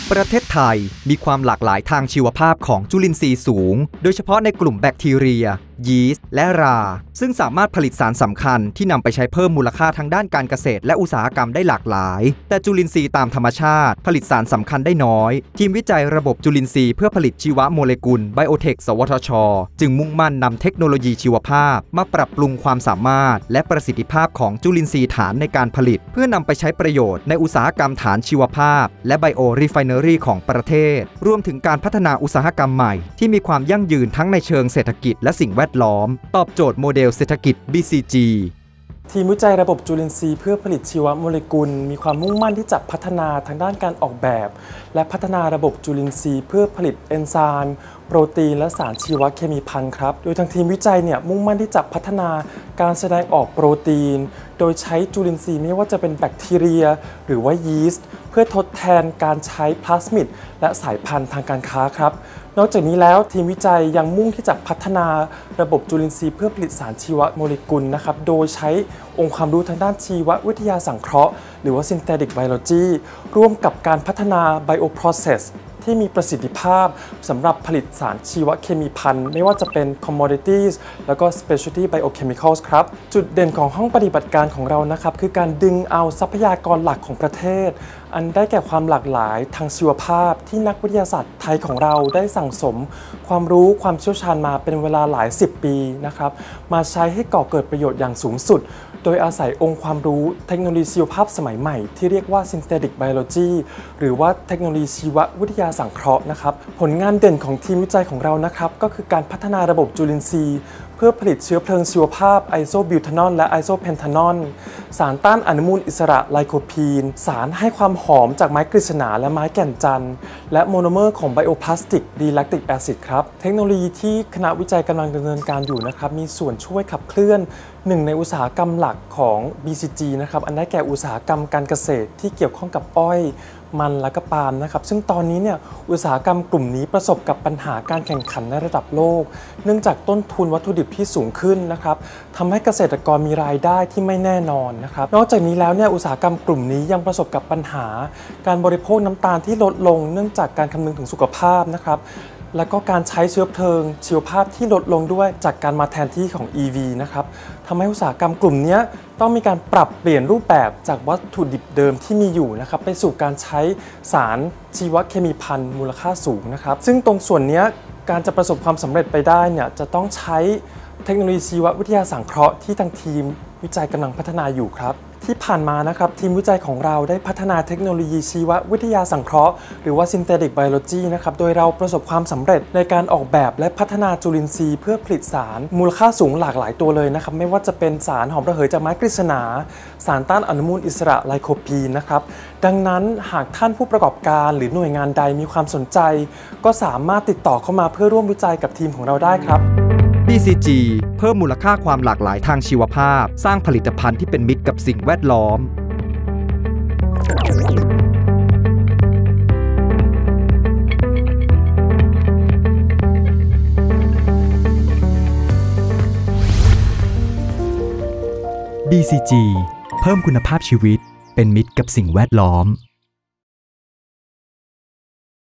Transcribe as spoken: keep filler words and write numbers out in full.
ประเทศไทยมีความหลากหลายทางชีวภาพของจุลินทรีย์สูงโดยเฉพาะในกลุ่มแบคทีเรียยีสต์และราซึ่งสามารถผลิตสารสำคัญที่นำไปใช้เพิ่มมูลค่าทางด้านการเกษตรและอุตสาหกรรมได้หลากหลายแต่จุลินทรีย์ตามธรรมชาติผลิตสารสำคัญได้น้อยทีมวิจัยระบบจุลินทรีย์เพื่อผลิตชีวโมเลกุลไบโอเทคสวทช.จึงมุ่งมั่นนำเทคโนโลยีชีวภาพมาปรับปรุงความสามารถและประสิทธิภาพของจุลินทรีย์ฐานในการผลิตเพื่อนำไปใช้ประโยชน์ในอุตสาหกรรมฐานชีวภาพและไบโอรีไฟเนอรี่ของประเทศรวมถึงการพัฒนาอุตสาหกรรมใหม่ที่มีความยั่งยืนทั้งในเชิงเศรษฐกิจและสิ่งแวดล้อมตอบโจทย์โมเดลเศรษฐกิจ บี ซี จีทีมวิจัยระบบจุลินทรีย์เพื่อผลิตชีวโมเลกุลมีความมุ่งมั่นที่จะพัฒนาทางด้านการออกแบบและพัฒนาระบบจุลินทรีย์เพื่อผลิตเอนไซม์โปรตีนและสารชีวเคมีพันธุ์ครับโดยทางทีมวิจัยเนี่ยมุ่งมั่นที่จะพัฒนาการแสดงออกโปรตีนโดยใช้จุลินทรีย์ไม่ว่าจะเป็นแบคทีเรียหรือว่ายีสต์เพื่อทดแทนการใช้พลาสมิดและสายพันธุ์ทางการค้าครับนอกจากนี้แล้วทีมวิจัยยังมุ่งที่จะพัฒนาระบบจุลินทรีย์เพื่อผลิตสารชีวโมเลกุลนะครับโดยใช้องค์ความรู้ทางด้านชีววิทยาสังเคราะห์หรือว่า Synthetic Biology ร่วมกับการพัฒนา Bioprocess ที่มีประสิทธิภาพสำหรับผลิตสารชีวเคมีพันธุ์ไม่ว่าจะเป็น commodities แล้วก็ specialty biochemicals ครับจุดเด่นของห้องปฏิบัติการของเรานะครับคือการดึงเอาทรัพยากรหลักของประเทศอันได้แก่ความหลากหลายทางชีวภาพที่นักวิทยาศาสตร์ไทยของเราได้สั่งสมความรู้ความเชี่ยวชาญมาเป็นเวลาหลายสิบปีนะครับมาใช้ให้ก่อเกิดประโยชน์อย่างสูงสุดโดยอาศัยองค์ความรู้เทคโนโลยีชีวภาพสมัยใหม่ที่เรียกว่า Synthetic Biology หรือว่าเทคโนโลยีชีววิทยาสังเคราะห์นะครับผลงานเด่นของทีมวิจัยของเรานะครับก็คือการพัฒนาระบบจุลินทรีย์เพื่อผลิตเชื้อเพลิงชีวภาพไอโซบิวทานอลและไอโซเพนทานอลสารต้านอนุมูลอิสระไลโคพีนสารให้ความหอมจากไม้กฤษณาและไม้แก่นจันทร์และโมโนเมอร์ของไบโอพลาสติกดีแลคติกแอซิดครับเทคโนโลยีที่คณะวิจัยกำลังดำเนินการอยู่นะครับมีส่วนช่วยขับเคลื่อนหนึ่งในอุตสาหกรรมหลักของ บี ซี จี นะครับอันได้แก่อุตสาหกรรมการเกษตรที่เกี่ยวข้องกับอ้อยมันและก็ปาล์มนะครับซึ่งตอนนี้เนี่ยอุตสาหกรรมกลุ่มนี้ประสบกับปัญหาการแข่งขันในระดับโลกเนื่องจากต้นทุนวัตถุดิบที่สูงขึ้นนะครับทำให้เกษตรกรมีรายได้ที่ไม่แน่นอนนะครับนอกจากนี้แล้วเนี่ยอุตสาหกรรมกลุ่มนี้ยังประสบกับปัญหาการบริโภคน้ำตาลที่ลดลงเนื่องจากการคำนึงถึงสุขภาพนะครับแล้วก็การใช้เชื้อเพลิงชีวภาพที่ลดลงด้วยจากการมาแทนที่ของ อี วี นะครับทำให้อุตสาหกรรมกลุ่มนี้ต้องมีการปรับเปลี่ยนรูปแบบจากวัตถุดิบเดิมที่มีอยู่นะครับไปสู่การใช้สารชีวเคมีพันธุ์มูลค่าสูงนะครับซึ่งตรงส่วนนี้การจะประสบความสำเร็จไปได้เนี่ยจะต้องใช้เทคโนโลยีชีววิทยาสังเคราะห์ที่ทางทีมวิจัยกำลังพัฒนาอยู่ครับที่ผ่านมานะครับทีมวิจัยของเราได้พัฒนาเทคโนโลยีชีววิทยาสังเคราะห์หรือว่า Synthetic Biology นะครับโดยเราประสบความสำเร็จในการออกแบบและพัฒนาจุลินทรีย์เพื่อผลิตสารมูลค่าสูงหลากหลายตัวเลยนะครับไม่ว่าจะเป็นสารหอมระเหยจากไม้กฤษณาสารต้านอนุมูลอิสระไลโคพีนนะครับดังนั้นหากท่านผู้ประกอบการหรือหน่วยงานใดมีความสนใจก็สามารถติดต่อเข้ามาเพื่อร่วมวิจัยกับทีมของเราได้ครับบี ซี จี เพิ่มมูลค่าความหลากหลายทางชีวภาพสร้างผลิตภัณฑ์ที่เป็นมิตรกับสิ่งแวดล้อม บี ซี จี เพิ่มคุณภาพชีวิตเป็นมิตรกับสิ่งแวดล้อม